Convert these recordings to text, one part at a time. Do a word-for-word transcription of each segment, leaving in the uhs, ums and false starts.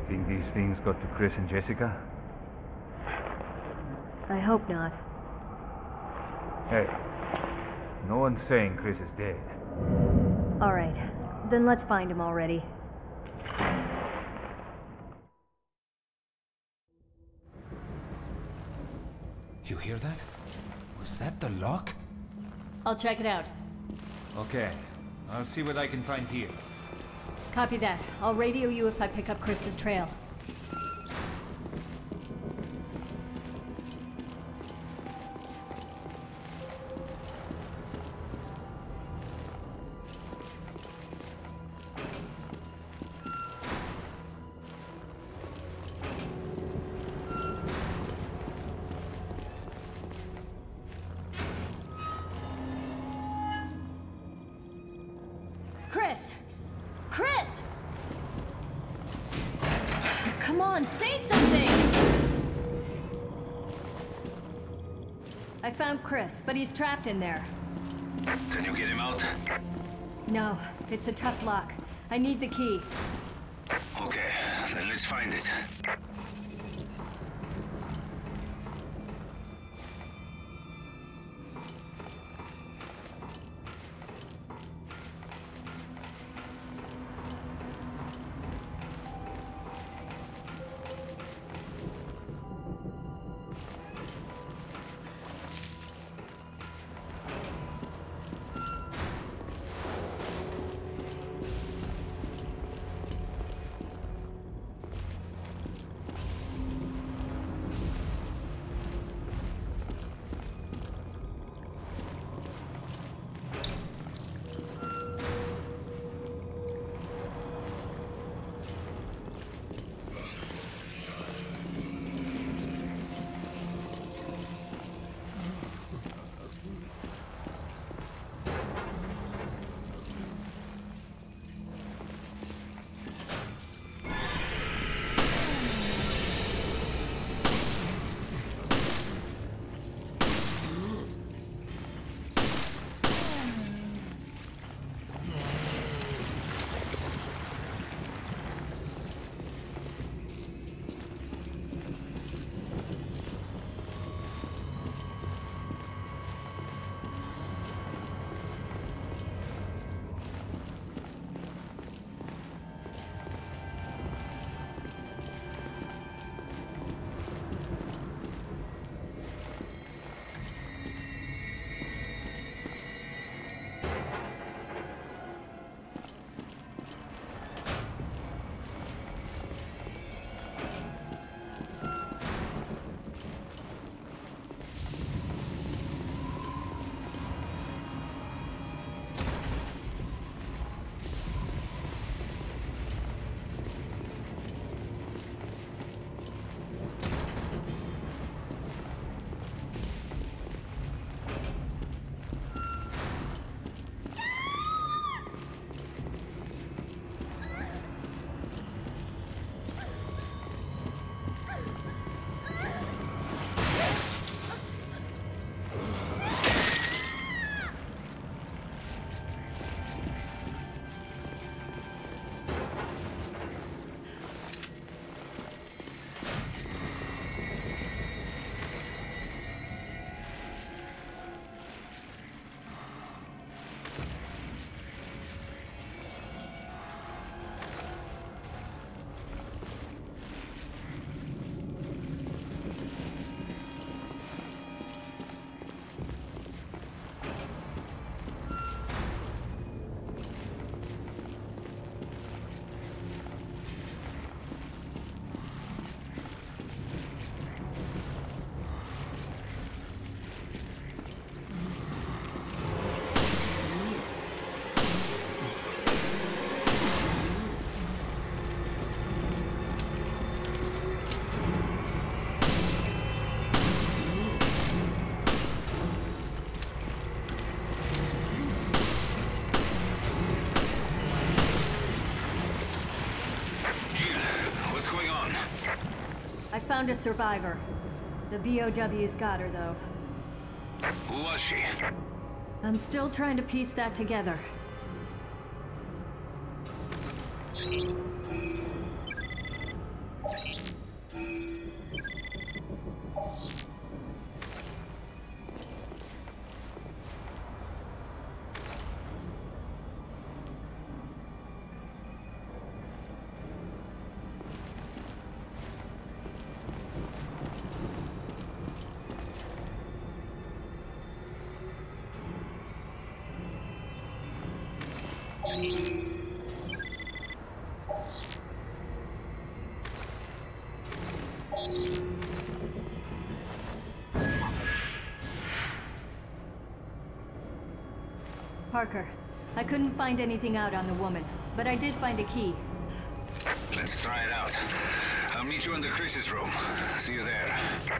Think these things got to Chris and Jessica? I hope not. Hey, no one's saying Chris is dead. Alright, then let's find him already. You hear that? Was that the lock? I'll check it out. Okay, I'll see what I can find here. Copy that. I'll radio you if I pick up Chris's trail. Chris! Chris! Come on, say something! I found Chris, but he's trapped in there. Can you get him out? No, it's a tough lock. I need the key. Okay, then let's find it. I found a survivor. The B O W's got her, though. Who was she? I'm still trying to piece that together. Parker, I couldn't find anything out on the woman, but I did find a key. Let's try it out. I'll meet you in the Chris's room. See you there.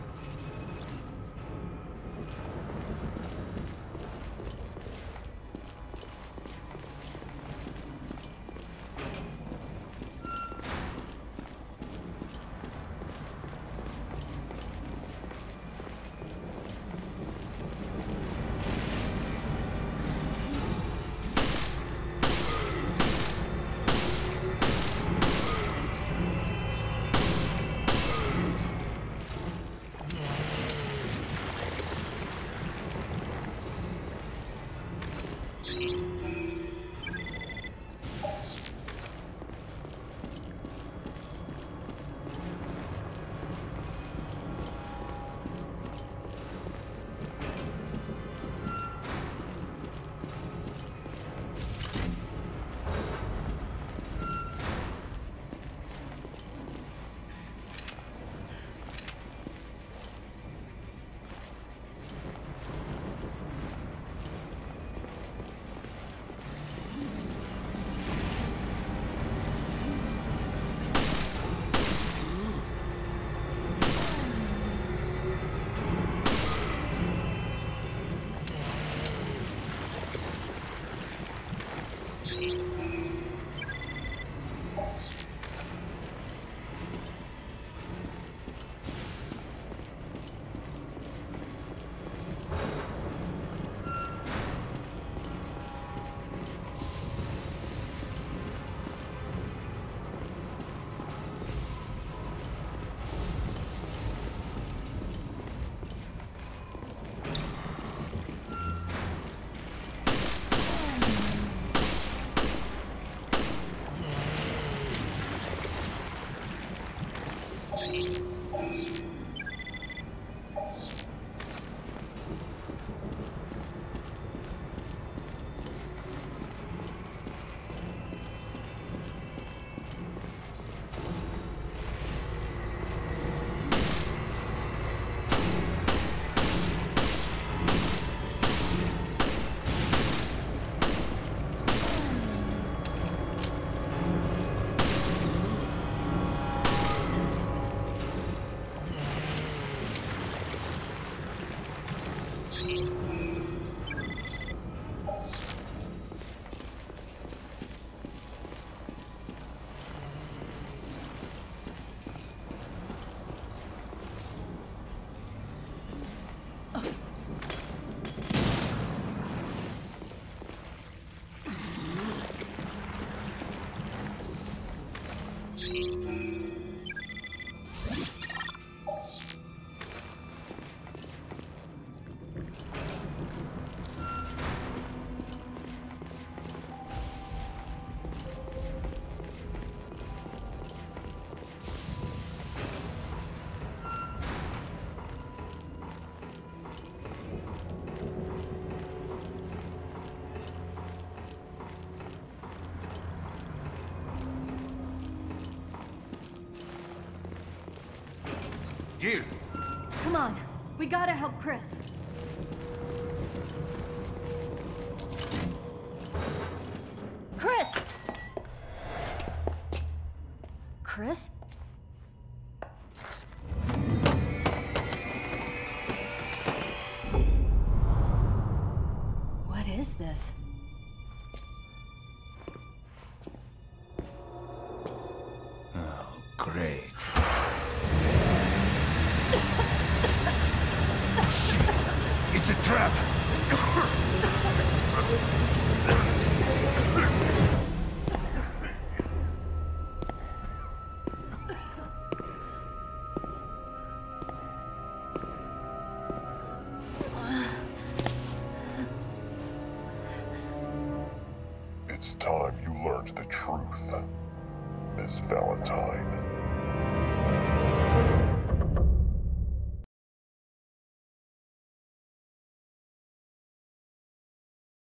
Jill! Come on, we gotta help Chris. Chris! Chris? What is this? Oh, great. It's a trap! It's time you learned the truth, Miss Valentine.